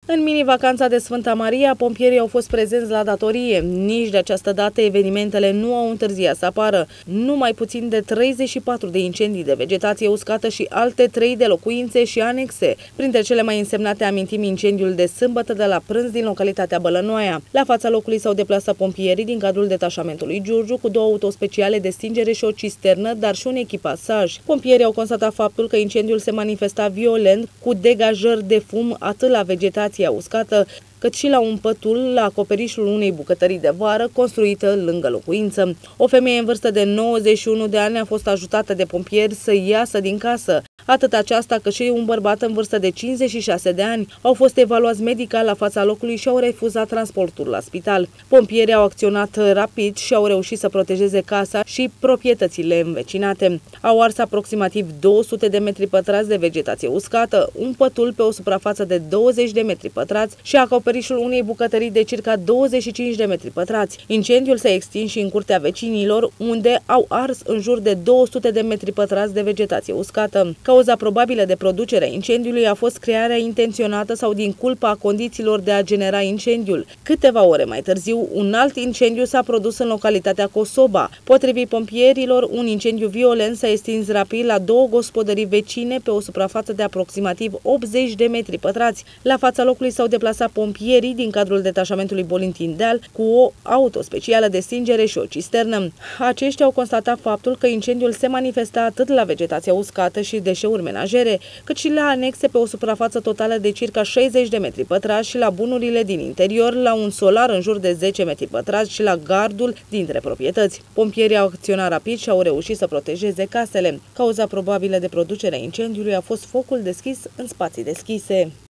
În mini-vacanța de Sfânta Maria, pompierii au fost prezenți la datorie. Nici de această dată evenimentele nu au întârziat să apară. Numai puțin de 34 de incendii de vegetație uscată și alte 3 de locuințe și anexe. Printre cele mai însemnate amintim incendiul de sâmbătă de la prânz din localitatea Bălănoaia. La fața locului s-au deplasat pompierii din cadrul detașamentului Giurgiu cu 2 autospeciale de stingere și o cisternă, dar și un echipasaj. Pompierii au constatat faptul că incendiul se manifesta violent, cu degajări de fum atât la vegetația uscată, cât și la un pătul la acoperișul unei bucătării de vară construită lângă locuință. O femeie în vârstă de 91 de ani a fost ajutată de pompieri să iasă din casă. Atât aceasta cât și un bărbat în vârstă de 56 de ani au fost evaluați medical la fața locului și au refuzat transportul la spital. Pompierii au acționat rapid și au reușit să protejeze casa și proprietățile învecinate. Au ars aproximativ 200 de metri pătrați de vegetație uscată, un pătul pe o suprafață de 20 de metri pătrați și acoperișul unei bucătării de circa 25 de metri pătrați. Incendiul s-a extins și în curtea vecinilor, unde au ars în jur de 200 de metri pătrați de vegetație uscată. Cauza probabilă de producere a incendiului a fost crearea intenționată sau din culpa condițiilor de a genera incendiul. Câteva ore mai târziu, un alt incendiu s-a produs în localitatea Cosoba. Potrivit pompierilor, un incendiu violent s-a extins rapid la 2 gospodării vecine pe o suprafață de aproximativ 80 de metri pătrați. La fața locului s-au deplasat pompierii din cadrul detașamentului Bolintin-Deal cu o auto specială de stingere și o cisternă. Aceștia au constatat faptul că incendiul se manifesta atât la vegetația uscată și deșeuri menajere, cât și la anexe pe o suprafață totală de circa 60 de metri pătrați și la bunurile din interior, la un solar în jur de 10 metri pătrați și la gardul dintre proprietăți. Pompierii au acționat rapid și au reușit să protejeze casele. Cauza probabilă de producere a incendiului a fost focul deschis în spații deschise.